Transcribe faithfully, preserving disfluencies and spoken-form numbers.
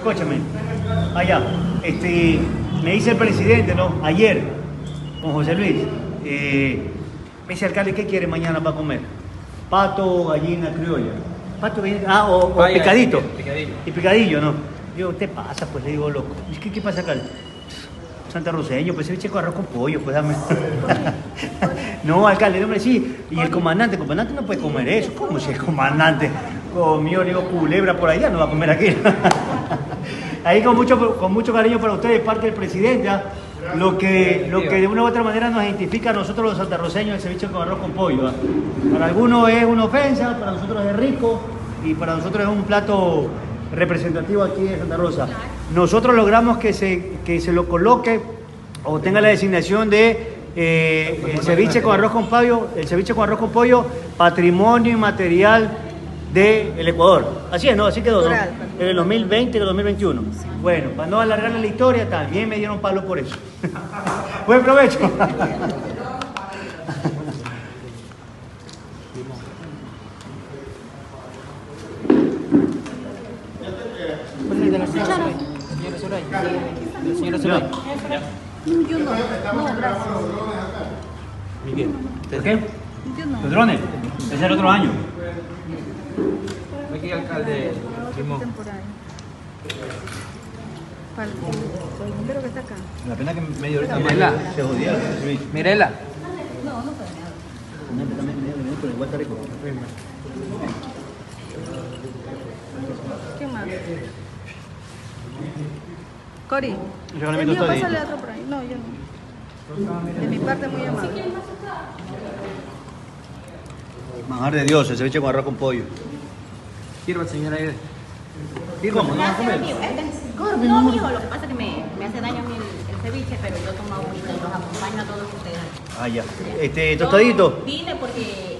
escúchame. Allá, este, me dice el presidente, ¿no? Ayer, con José Luis, eh, me dice, alcalde, ¿qué quiere mañana para comer? Pato, gallina, criolla. Pato, gallina, ah, o, o Vaya, picadito. Picadillo. Y picadillo, ¿no? Yo, ¿qué pasa? Pues le digo, loco. ¿Qué, qué pasa, alcalde? Santarroceño, pues ceviche con arroz con pollo, pues dame. No, alcalde, hombre, sí. Y el comandante, el comandante no puede comer eso. ¿Cómo si el comandante comió, le digo, culebra por allá, no va a comer aquí? Ahí con mucho, con mucho cariño para ustedes, parte del presidente, ¿eh? Lo que, lo que de una u otra manera nos identifica a nosotros los santarroceños, el ceviche con arroz con pollo, ¿eh? Para algunos es una ofensa, para nosotros es rico y para nosotros es un plato representativo aquí de Santa Rosa. Nosotros logramos que se, que se lo coloque o tenga la designación de eh, el ceviche con arroz con pollo, el ceviche con arroz con pollo, patrimonio inmaterial del Ecuador. Así es, ¿no? Así quedó, ¿no? En el dos mil veinte y el dos mil veintiuno. Bueno, para no alargarle la historia, también me dieron palo por eso. Buen provecho. Señora Soraya. Yo no, no, gracias. Miguel. ¿De qué? Yo no. ¿Los drones? Ese es el otro año. Aquí, alcalde Simón. Para el primero que está acá. La pena que medio ahorita Mirela. Se jodía. Mirela. No, no puede nada. También medio, pero igual está rico. ¿Qué más? Cori, Yo le el meto mío, todito. pásale otro por ahí. No, yo no. De mi parte, muy amable. Manjar de Dios, el ceviche con arroz con pollo. Sirva, señora Aide. ¿Cómo? ¿No vas a comer? No, mijo, lo que pasa es que me, me hace daño a mí el, el ceviche, pero yo tomo agüita y los acompaño a todos ustedes. Ah, ya. Este, tostadito. Yo vine porque